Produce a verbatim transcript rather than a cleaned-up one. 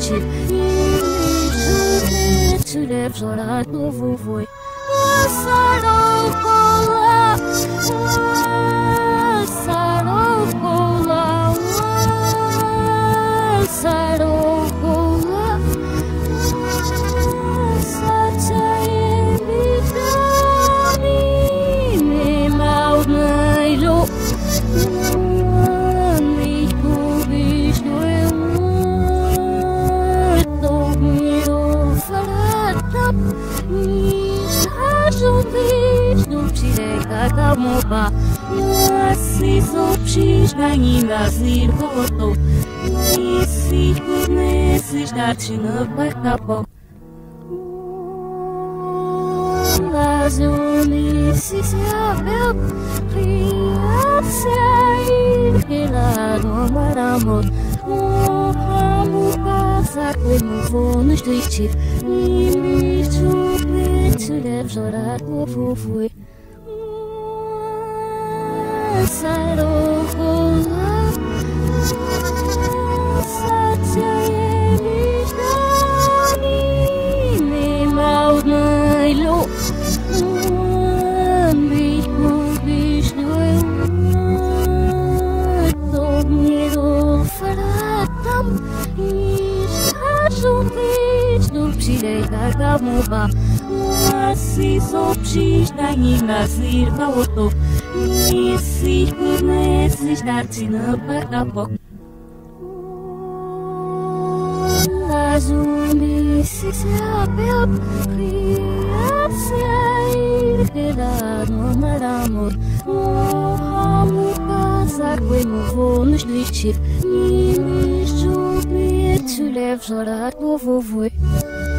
liście. Tu lèves sur la nouveau voix. Salopola, salopola, salopola. Satya vitani me maudnailo. Mi kubishno to miro faratap. Não tirei cada moba, se só precisa ainda se voltou. E se conheces da China vai acabar. Las unices se abriu, criança e lá no maramo. Vamos passar como vou nos deixar. E me tu lèves sur la nouveau voix. Salopola, Satya vitani me maudnailo. Mi kubishno to miro faratap. Não tirei cada moba, se só precisa ainda se voltou. E se conheces da China vai acabar. Las unices se abriu, criança e lá no maramo. Vamos passar como vou nos deixar. E me tu lèves sur la nouveau voix.